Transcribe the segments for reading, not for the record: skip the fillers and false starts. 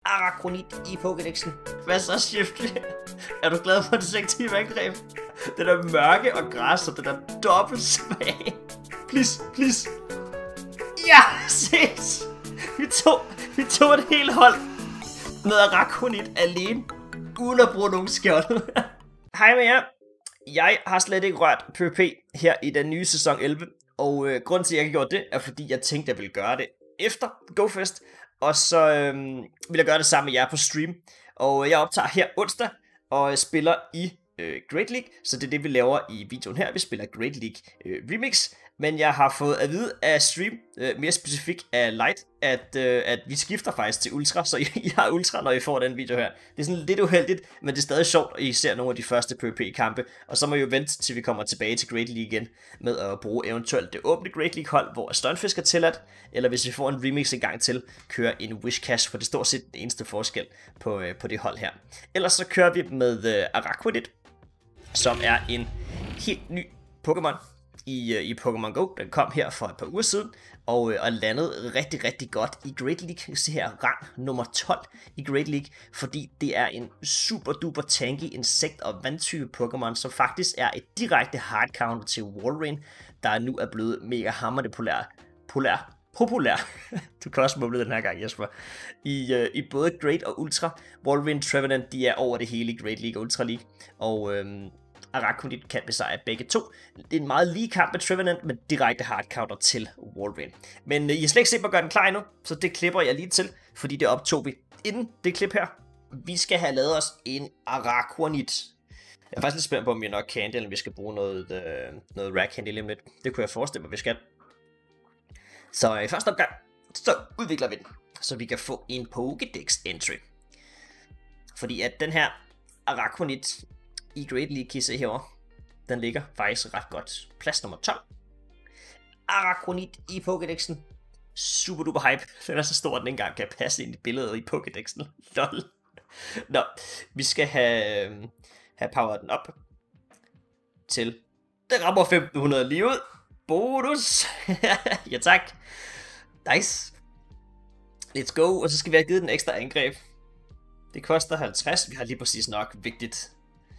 Araquanid i Pokédexen. Hvad så, Shiftly? Er du glad for det selektive angreb? Den er mørke og græs, og den er dobbelt smag. Please, please. Ja, ses. Vi tog et helt hold med Araquanid alene, uden at bruge nogen skjold. Hej med jer. Jeg har slet ikke rørt PvP her i den nye sæson 11, og grunden til, at jeg ikke gjorde det, er fordi jeg tænkte, at jeg ville gøre det efter GoFest, og så vil jeg gøre det sammen med jer på stream. Og jeg optager her onsdag, og spiller i Great League, så det er det, vi laver i videoen her. Vi spiller Great League Remix, men jeg har fået at vide af stream, mere specifikt af Light, at vi skifter faktisk til Ultra, så I har Ultra, når I får den video her. Det er sådan lidt uheldigt, men det er stadig sjovt, at I ser nogle af de første PvP-kampe, og så må I jo vente, til vi kommer tilbage til Great League igen, med at bruge eventuelt det åbne Great League-hold, hvor Stunfisk er tilladt, eller hvis vi får en remix en gang til, kører en Whiscash, for det står set den eneste forskel på det hold her. Ellers så kører vi med Araquanid, som er en helt ny Pokémon i Pokémon Go. Den kom her for et par uger siden, og landede rigtig, rigtig godt i Great League. Se her, rang nummer 12 i Great League, fordi det er en super duper tanky insekt- og vandtype Pokémon, som faktisk er et direkte hard counter til Walrein, der nu er blevet mega hammerende populær. Du kan også mumle den her gang, Jesper. I både Great og Ultra. Walrein, Trevenant, de er over det hele i Great League og Ultra League, og Araquanid kan besejre begge to. Det er en meget lige kamp med Trevenant, men direkte hard counter til Walrein. Men I har slet ikke set mig gøre den klar endnu, så det klipper jeg lige til, fordi det optog vi inden det klip her. Vi skal have lavet os en Araquanid. Jeg er faktisk lidt spændt på, om vi nok kan, eller om vi skal bruge noget rare candy lige om lidt. Det kunne jeg forestille mig, vi skal. Så i første omgang, så udvikler vi den, så vi kan få en Pokédex entry. Fordi at den her Araquanid i Great League, kan I se herovre, den ligger faktisk ret godt. Plads nummer 12. Araquanid i Pokédexen. Super duper hype. Den er så stor, at den ikke engang kan passe ind i billedet i Pokédexen. Lol. Nå, vi skal have powered den op til den rammer 1500 lige ud. Bonus. Ja tak. Nice. Let's go. Og så skal vi have givet den ekstra angreb. Det koster 50. Vi har lige præcis nok. Vigtigt.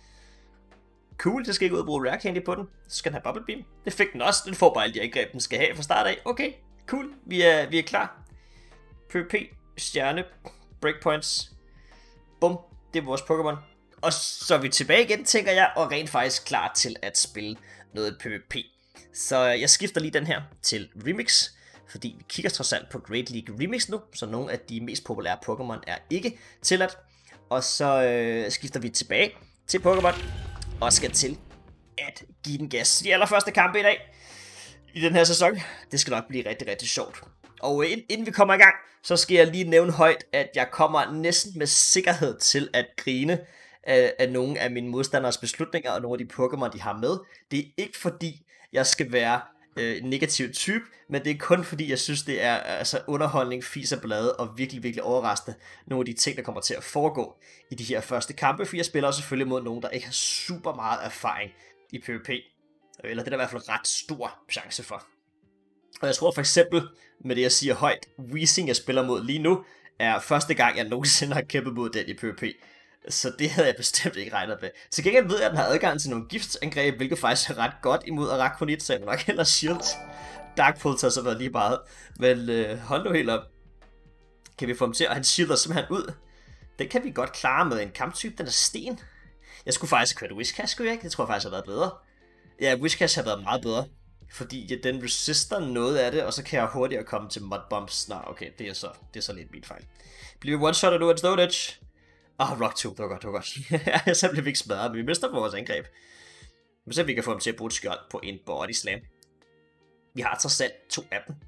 Cool, så skal jeg ikke ud og bruge rare candy på den. Så skal den have bubble beam. Det fik den også. Den får bare alle de angreb, den skal have fra start af. Okay, cool. Vi er klar. PvP, stjerne, breakpoints. Bum, det er vores Pokémon. Og så er vi tilbage igen, tænker jeg, og rent faktisk klar til at spille noget PvP. Så jeg skifter lige den her til Remix, fordi vi kigger trods alt på Great League Remix nu, så nogle af de mest populære Pokémon er ikke tilladt. Og så skifter vi tilbage til Pokémon, og skal til at give den gas. De allerførste kampe i dag, i den her sæson, det skal nok blive rigtig, rigtig sjovt. Og inden vi kommer i gang, så skal jeg lige nævne højt, at jeg kommer næsten med sikkerhed til at grine af nogle af mine modstanders beslutninger, og nogle af de Pokémon, de har med. Det er ikke fordi, jeg skal være en negativ type, men det er kun fordi, jeg synes, det er altså underholdning, fis og blade, og virkelig, virkelig overraskende nogle af de ting, der kommer til at foregå i de her første kampe, for jeg spiller selvfølgelig mod nogen, der ikke har super meget erfaring i PvP, eller det er der i hvert fald ret stor chance for. Og jeg tror for eksempel, med det jeg siger højt, Weezing jeg spiller mod lige nu, er første gang, jeg nogensinde har kæmpet mod den i PvP. Så det havde jeg bestemt ikke regnet med. Til gengæld ved jeg, at den har adgang til nogle giftsangreb, hvilket faktisk er ret godt imod Araquanid, så jeg nok heller shield. Dark Pulse har så været lige meget. Men hold nu helt op. Kan vi få ham til, og han shielder simpelthen ud. Den kan vi godt klare med en kamptype, den er sten. Jeg skulle faktisk have kørt Whiscash, skulle jeg ikke? Det tror jeg faktisk har været bedre. Ja, Whiscash har været meget bedre. Fordi den resister noget af det, og så kan jeg hurtigere komme til Mud Bombs. Nå, okay, det er så lidt min fejl. Bliver vi one-shot nu af Stone Edge? Rock 2, det var godt. Så bliver vi ikke smadret, men vi mister på vores angreb. Men så vi kan få dem til at bruge et skjold på en body slam. Vi har trods alt 2 af dem.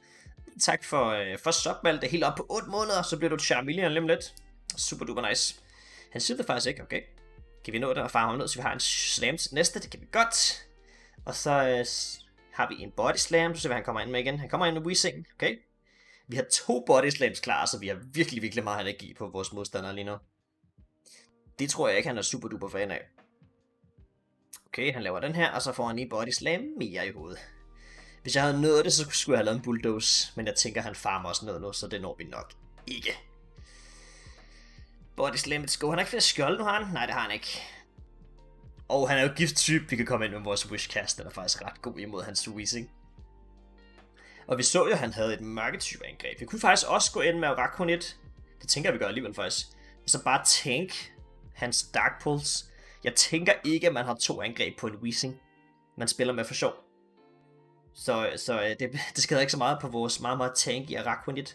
Tak for subvalg. Det er helt op på 8 måneder, så bliver du et Charmeleon lige om lidt. Super duper nice. Han siger det faktisk ikke, okay. Kan vi nå det og fare ham ned, så vi har en slam til næste, det kan vi godt. Og så har vi en body slam, så ser vi, han kommer ind med igen. Han kommer ind med Weezing, okay. Vi har 2 body slams klar, så vi har virkelig, virkelig meget energi på vores modstandere lige nu. Det tror jeg ikke, han er super duper fan af. Okay, han laver den her, og så får han lige body slam mere i hovedet. Hvis jeg havde nået det, så skulle jeg have lavet en bulldoze. Men jeg tænker, han farmer også noget nu, så det når vi nok ikke. Body slam, let's go. Han har ikke flere skjold nu, har han? Nej, det har han ikke. Og han er jo gifttype, vi kan komme ind med vores wishcast, den er faktisk ret god imod hans wheezing. Og vi så jo, at han havde et mørketype angreb. Vi kunne faktisk også gå ind med Araquanid. Det tænker jeg, vi gør alligevel faktisk. Og så bare tank hans Dark Pulse. Jeg tænker ikke, at man har 2 angreb på en wheezing. Man spiller med for sjov. Så det skader ikke så meget på vores meget, meget tanky Araquanid.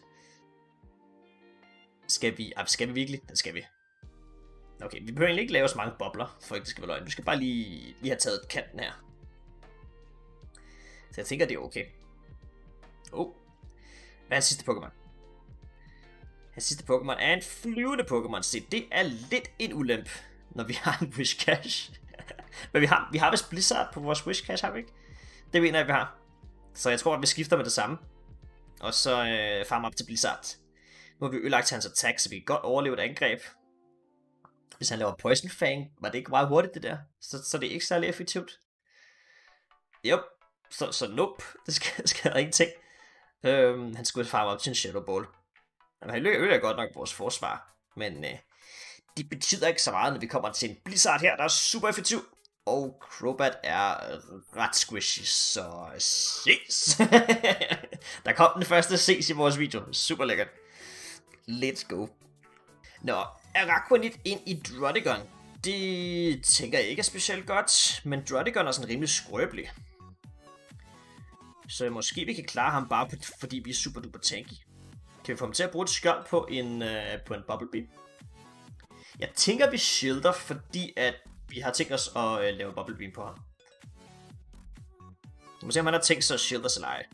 Skal vi virkelig? Det skal vi. Okay, vi behøver egentlig ikke lave så mange bobler, for ikke det skal være løgn. Du skal bare lige have taget kanten her. Så jeg tænker, det er okay. Hvad er hans sidste Pokémon? Hans sidste Pokémon er en flyvende Pokémon. Se, det er lidt en ulempe, når vi har en Whiscash. Men vi har vist Blizzard på vores Whiscash, har vi ikke? Det mener jeg, vi har. Så jeg tror, at vi skifter med det samme. Og så farmer op til Blizzard. Nu har vi ødelagt hans attack, så vi kan godt overleve et angreb. Hvis han laver Poison Fang, var det ikke meget hurtigt det der? Så det er ikke særlig effektivt. Yep. Så nope. Det skal der ingenting. Han skulle farme op til en Shadow Ball. Han øger godt nok vores forsvar. Men det betyder ikke så meget, når vi kommer til en Blizzard her, der er super effektiv. Og Crobat er ret squishy, så ses. Der kom den første ses i vores video. Super lækkert. Let's go. Nå, Araquanid ind i Druddigon. Det tænker jeg ikke er specielt godt, men Druddigon er sådan rimelig skrøbelig. Så måske vi kan klare ham bare, fordi vi er super duper tanky. Kan vi få ham til at bruge et skjold på en Bubble Beam? Jeg tænker vi shielder, fordi at vi har tænkt os at lave Bubble Beam på ham. Vi må se om han har tænkt sig at shield os eller ej.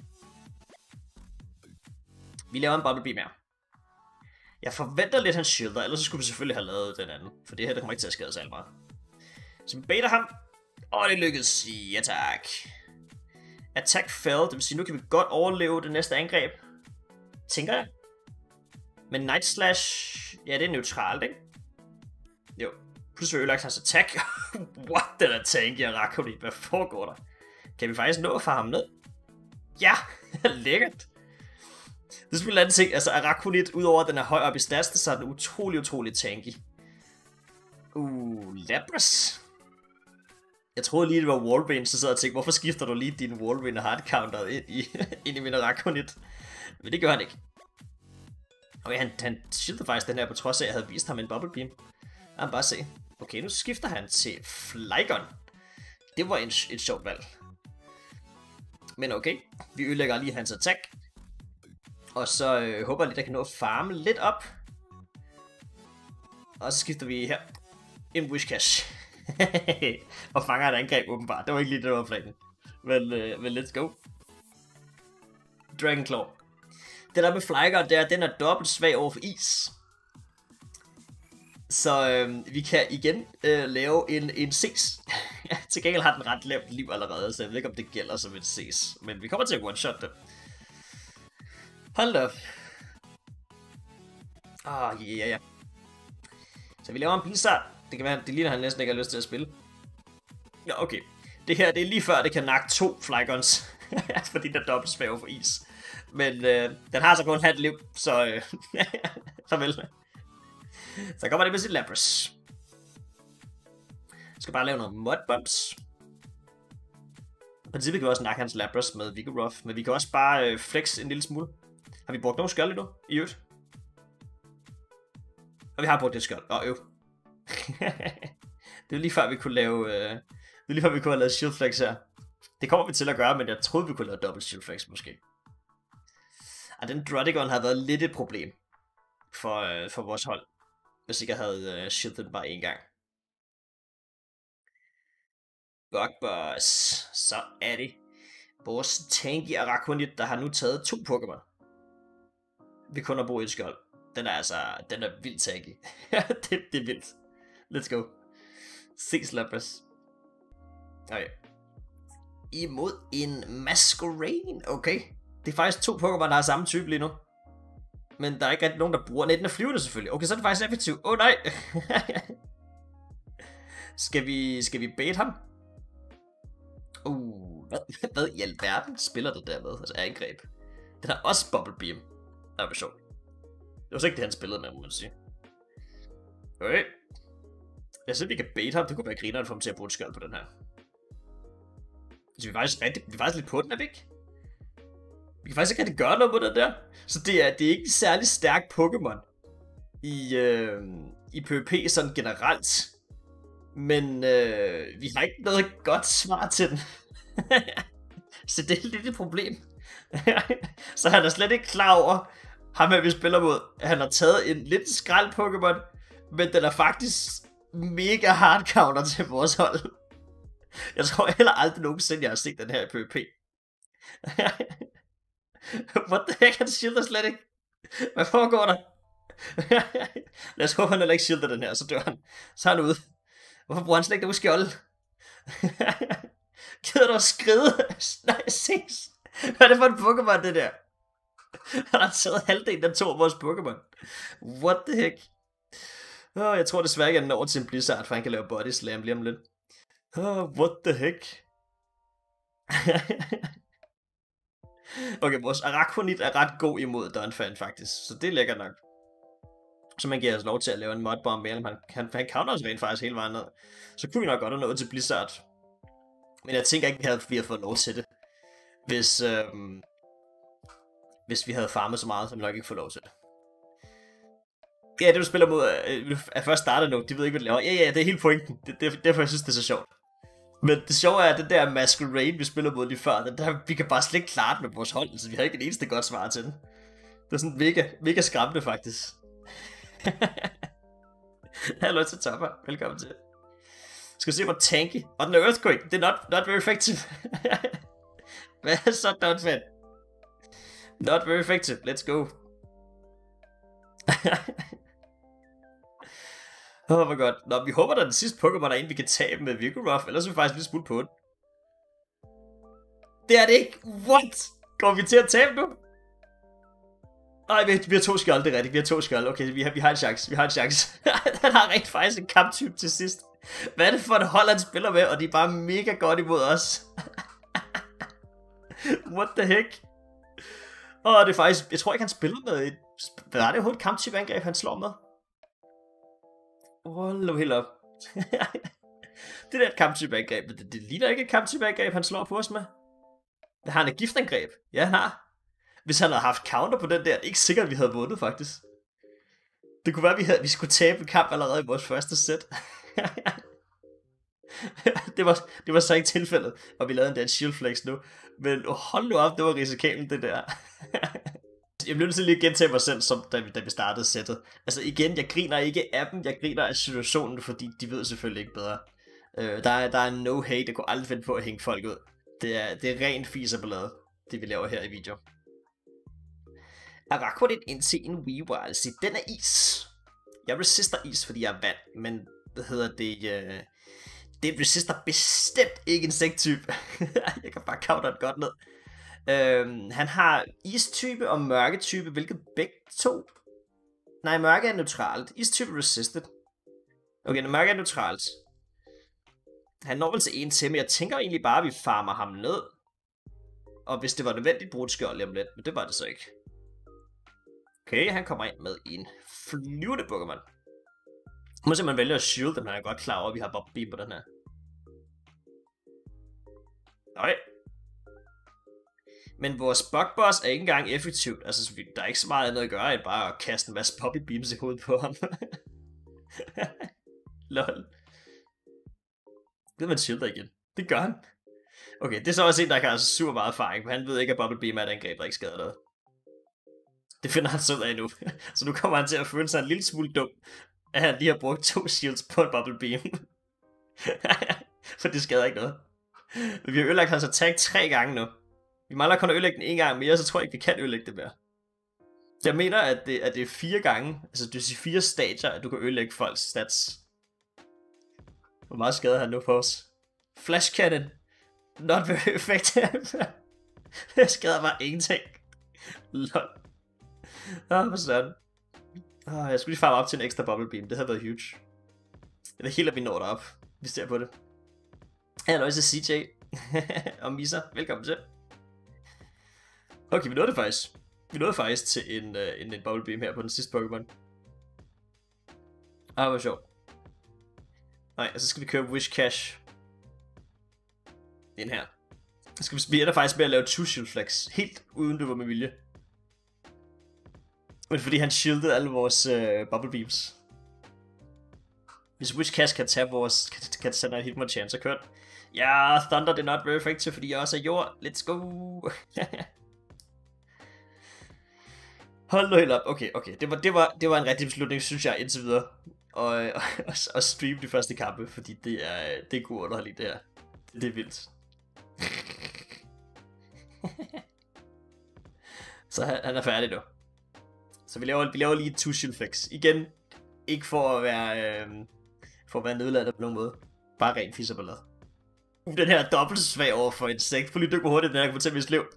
Vi laver en Bubble Beam her. Jeg forventer lidt, han shielder, ellers så skulle vi selvfølgelig have lavet den anden. For det her, der kommer ikke til at skade sig alt meget. Så vi baiter ham. Og det lykkedes. Ja tak. Attack failed, det vil sige, nu kan vi godt overleve det næste angreb. Tænker jeg. Men Night Slash, ja det er neutralt, ikke? Jo. Plus vi ødelagt hans attack. What, den er tanky og Araquanid. Hvad foregår der? Kan vi faktisk nå at få ham ned? Ja, lækkert. Det er selvfølgelig en anden ting, altså Araquanid, udover at den er høj op i stats, så er den utrolig tanky. Lapras. Jeg troede lige, det var Wallbane, så sad jeg og tænkte, hvorfor skifter du lige din Wallbane og hardcounter ind i min Araquanid? Men det gør han ikke. Okay, han shieldede faktisk den her, på trods af, at jeg havde vist ham en Bubble Beam. Lad ham bare se. Okay, nu skifter han til Flygon. Det var et sjovt valg. Men okay, vi ødelægger lige hans attack. Og så håber jeg lidt, at jeg kan nå at farme lidt op. Og så skifter vi her. En Wishcash. Og fanger et angreb åbenbart. Det var ikke lige det, der var planen. Men let's go. Dragonclaw. Det der med Flygon der, den er dobbelt svag over for is. Så vi kan igen lave en Cs. Til gengæld har den ret lavt liv allerede, så jeg ved ikke, om det gælder som et Cs. Men vi kommer til at one-shot det. Hold da op. Ja. Så vi laver en Blizzard. Det kan være, det ligner, han næsten ikke har lyst til at spille. Ja, okay. Det her, det er lige før, det kan nakke 2 Flygons. Fordi der er dobbelt svag over for is. Men den har så kun halvt liv, så farvel. Så kommer det med sit Lapras. Jeg skal bare lave noget Mudbumps. I princippet kan vi også nakke hans Lapras med Vigoroth, men vi kan også bare flex en lille smule. Har vi brugt nogle skjold endnu? I øvrigt? Og vi har brugt det skjold. Det er lige før vi kunne lave have lavet shield flex her. Det kommer vi til at gøre, men jeg troede vi kunne lave dobbelt shield flex måske. Og den Druddigon har været lidt et problem for vores hold, hvis ikke jeg havde shieldet den bare en gang. Bugboss. Så er det vores tanky Araquanid, der har nu taget 2 Pokémon. Vi kun har brugt et skjold. Den er vildt tanky. det er vildt. Let's go. 6 Lapras. Okay. Imod en Masquerain. Okay. Det er faktisk 2 Pokémon, der har samme type lige nu. Men der er ikke rigtig nogen, der bruger den. Den er flyvende selvfølgelig. Okay, så er det faktisk effektivt. Nej. Skal vi bait ham? Hvad i alverden spiller det der med? Altså angreb. Den har også Bubble Beam. Det var sjovt. Det var så ikke det, han spillede med, må man sige. Okay. Jeg synes, vi kan bait ham. Det kunne være grineren for ham til at bruge et skjold på den her. Så vi er faktisk lidt på den, er vi ikke? Vi kan faktisk ikke rigtig gøre noget på den der. Så det er ikke en særlig stærk Pokémon i PvP sådan generelt. Men vi har ikke noget godt svar til den. Så det er lidt et problem. Så han er slet ikke klar over, ham her vi spiller mod. Han har taget en lidt skrald Pokémon, men den er faktisk mega hard counter til vores hold. Jeg tror heller aldrig nogensinde, jeg har set den her i PvP. What the heck, han shielder slet ikke. Hvad foregår der? Lad os håbe, han heller ikke shielder den her, så dør han. Så er han ude. Hvorfor bruger han slet ikke nogen skjold? Gider du at skride? Nej, ses. Hvad er det for en Pokémon, det der? Han har taget halvdelen af 2 af vores Pokémon. What the heck? Jeg tror desværre ikke, at han når til en Blizzard, for han kan lave body slam lige om lidt. What the heck? Okay, vores Araquanid er ret god imod Donphan faktisk, så det er lækkert nok. Så man giver os lov til at lave en modbomb med, han counter os rent faktisk hele vejen ned. Så kunne vi nok godt have nået til Blizzard. Men jeg tænker ikke, at vi havde fået lov til det. Hvis vi havde farmet så meget, så vi nok ikke få lov til det. Ja, det du spiller mod er først startet nu. De ved ikke, hvad de laver. Ja, det er hele pointen. Det er derfor, jeg synes, det er så sjovt. Men det sjove er, at det der Masquerade, vi spiller mod lige før, vi kan bare slet ikke klare det med vores hold. Så vi har ikke det eneste godt svar til den. Det er sådan mega skræmmende, faktisk. Hallo til Topper. Velkommen til. Skal vi se, hvor tanky. Og den er Earthquake. Det er not very effective. Hvad er så Donphan? Not very effective. Let's go. Hvor godt. Nå, vi håber, der er den sidste Pokémon, der er en, vi kan tabe med Vigoroth, ellers er vi faktisk lidt smule på den. Det er det ikke. What? Går vi til at tabe nu? Nej, vi har 2 skjold, det er rigtigt. Vi har 2 skjold. Okay, vi har en chance. Han har rent faktisk en kamptype til sidst. Hvad er det for et hold, han spiller med, og de er bare mega godt imod os. What the heck? Det er faktisk... Jeg tror ikke, han spiller med et... Hvad er det overhovedet kamptype angreb, han slår med? Hold nu helt op. Det der er et kamptype angreb, men det ligner ikke et kamptype angreb, han slår på os med. Har han et giftangreb? Ja, han har. Hvis han havde haft counter på den der, det er ikke sikkert, at vi havde vundet, faktisk. Det kunne være, at vi skulle tabe en kamp allerede i vores første sæt. det var så ikke tilfældet, og vi lavede en shield flex nu. Men hold nu op, det var risikabelt, det der. Jeg bliver nødt til lige at gentage mig selv, som da vi startede sættet. Altså igen, jeg griner ikke af dem, jeg griner af situationen, fordi de ved selvfølgelig ikke bedre. Der er no hate, jeg kunne aldrig finde på at hænge folk ud. Det er rent fis og ballade, det vi laver her i video. Araquanid indtil en Weavile. Se, den er is. Jeg resister is, fordi jeg er vand, men hvad hedder det? Det resister bestemt ikke insekttype. Jeg kan bare counter det godt ned. Han har istype og mørketype, hvilket begge to... Nej, mørke er neutralt. Istype resisted. Okay, mørke er neutralt. Han når vel til en til, men jeg tænker egentlig bare, at vi farmer ham ned. Og hvis det var nødvendigt, bruge et skjold lige om lidt, men det var det så ikke. Okay, han kommer ind med en flyvende Pokémon. Må se, man vælger at shield dem, han er godt klar over, at vi har Bob Beam på den her. Nej. Men vores Bugboss er ikke engang effektivt. Altså, der er ikke så meget andet at gøre, end bare at kaste en masse Poppy Beams i hovedet på ham. Lol. Det man shielder igen. Det gør han. Okay, det er så også en, der kan have super meget erfaring, for han ved ikke, at Bubble Beam er et angreb, der ikke skader noget. Det finder han så ud af nu. Så nu kommer han til at føle sig en lille smule dum, at han lige har brugt 2 shields på en Bubble Beam. For det skader ikke noget. Men vi har ødelagt hans attack 3 gange nu. Vi mangler kun at ødelægge den en gang mere, så tror jeg ikke, vi kan ødelægge det mere. Jeg mener, at det er 4 gange, altså det vil sige 4 stadier, at du kan ødelægge folks stats. Hvor meget skader han nu på os? Flash Cannon. Not very effective. Det skader bare ingenting. Lol. Hvad sådan. Jeg skulle lige farme op til en ekstra Bubble Beam. Det havde været huge. Jeg ved helt, at vi når derop. Vi ser på det. Hallo til CJ. Og Misa. Velkommen til. Okay, vi nåede det faktisk. Vi nåede faktisk til en Bubble Beam her på den sidste Pokémon. Hvor sjovt. Nej, og så skal vi køre Wish Cash. Den her. Så skal vi ender faktisk med at lave 2 shield flex. Helt uden det var med vilje. Men fordi han shieldede alle vores bubble beams. Hvis Wish Cash kan tage vores... Kan sende en hitmon chance, så kørt. Ja, Thunder det er not very effective, fordi jeg også er jord. Let's go. Hold nu helt op. Okay. Det var en rigtig beslutning, synes jeg, indtil videre. Og streame de første kampe, fordi det er god underholdning, det her. Det er vildt. Så han er færdig nu. Så vi laver lige et 2 shield flex. Igen, ikke for at være nedladet på nogen måde. Bare rent fisserballade. Den her er dobbelt svag over for insekt. Prøv lige dykke på hurtigt, den her kommer til at miste liv.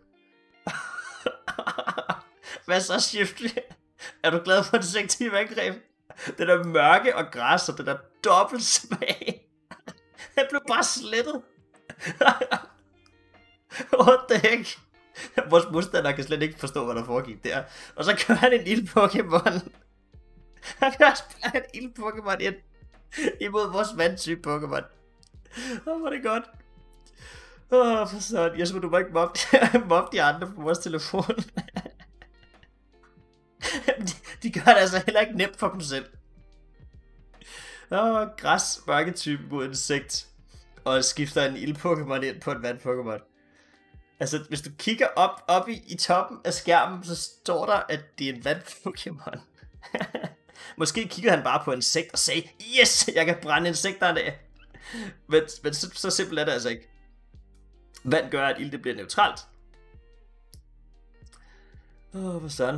Hvad så, Shift? Er du glad for insektive angreb? Den er mørke og græs, og den er dobbelt svag. Han blev bare slettet. What the heck? Vores modstander kan slet ikke forstå, hvad der foregik der. Og så kører han en ild-Pokémon. Han kan også bare en ild-Pokémon ind imod vores vandtype Pokémon. Hvor er det godt. For sådan. Jeg synes, du må ikke mobbe de andre på vores telefon. de gør det altså heller ikke nemt for dem selv. Græs, mørketype mod insekt. Og skifter en ild-Pokémon ind på en vand-Pokémon. Altså, hvis du kigger op i toppen af skærmen, så står der, at det er en vand-Pokémon. Måske kigger han bare på insekt og sagde, yes, jeg kan brænde insekterne af. Men så simpelt er det altså ikke. Vand gør, at ild det bliver neutralt. Hvor sådan.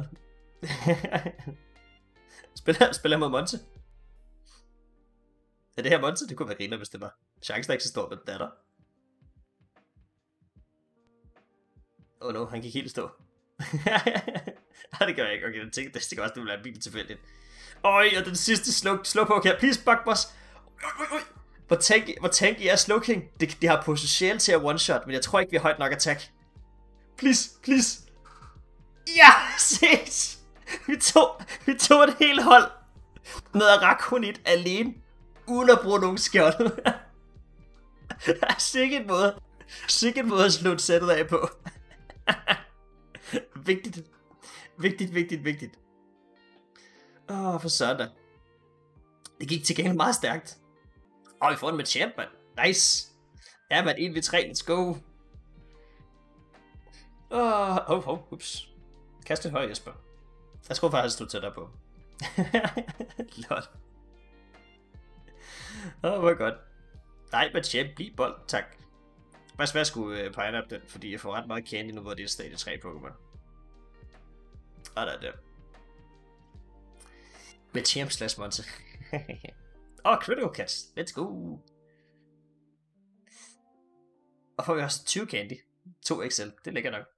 Spiller mod Monte. Er det her Monte? Det kunne være griner, hvis det var. Chancen er ikke så stor, men det er der. No, han gik helt stå. Det gør jeg ikke. Okay, det kan også være vildt tilfældigt. Og den sidste slowpoke her. Please, Bugboss. Hvor tanky er Slowking? Det har potentiale til at one-shot, men jeg tror ikke, vi har højt nok attack. Please. Ja, ses! Vi tog et helt hold med Arakonit alene, uden at bruge nogen skjold. Sikkert måde at slutte sættet af på. Vigtigt. For sådan. Det gik til gengæld meget stærkt. Vi får den med champ, man. Nice. Ja, man, 1v3, let's go. Ups. Kast en høj, Jesper. Jeg skulle faktisk stå tættere på. Lol. Hvor godt. Nej, men champ, bliv bold, tak. Faktisk jeg skulle pege op den, fordi jeg får ret meget candy nu, hvor det er stadie 3 Pokémon. Der er det. Med champ slash Monte. Critical Cats. Let's go. Og får vi også 20 candy. 2 XL. Det ligger nok.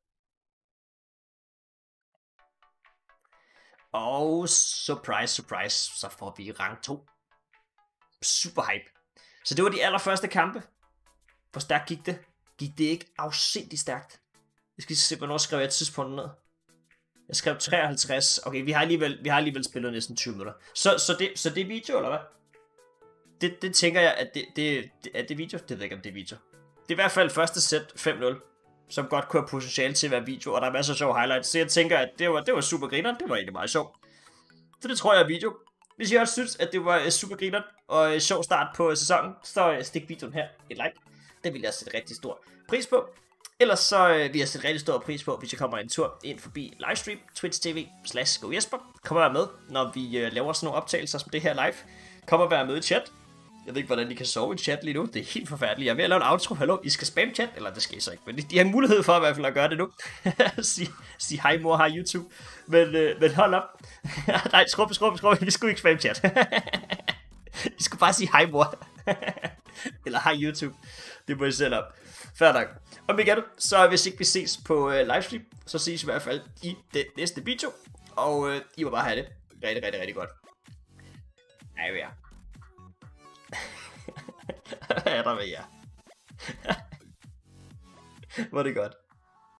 Og surprise, så får vi rang 2. Super hype. Så det var de allerførste kampe. Hvor stærkt gik det? Gik det ikke afsindigt stærkt? Jeg skal se, hvornår skrev jeg et tidspunkt ned. Jeg skrev 53. Okay, vi har alligevel spillet næsten 20 minutter. Så det er video, eller hvad? Det tænker jeg, at det er det video? Det ved jeg ikke, om det er video. Det er i hvert fald første sæt 5-0. Som godt kunne have potentiale til at være video. Og der er masser af sjove highlights. Så jeg tænker, at det var super griner. Det var egentlig meget sjovt. Så det tror jeg er video. Hvis I også synes, at det var super griner og sjov start på sæsonen, så stik videoen her et like. Det vil jeg sætte rigtig stor pris på. Ellers så vil jeg sætte rigtig stor pris på, hvis jeg kommer en tur ind forbi livestream, Twitch TV/GoJesper. Kom og vær med, når vi laver sådan nogle optagelser som det her live. Kom og vær med i chat. Jeg ved ikke, hvordan I kan sove i chat lige nu. Det er helt forfærdeligt. Jeg er ved at lave en outro. Hallo, I skal spamme chat. Eller det skal I så ikke. Men de har mulighed for i hvert fald at gøre det nu. Sig hej mor, hej YouTube. Men hold op. Nej, skrup. Vi skulle ikke spamme chat. I skulle bare sige hej mor. Eller hej YouTube. Det må I selv op. Fair nok. Og igen, så hvis ikke vi ses på livestream, så ses vi i hvert fald i det næste video. Og I må bare have det rigtig godt. Hej ved jer. Hvad er der med jer? Hvor er det godt.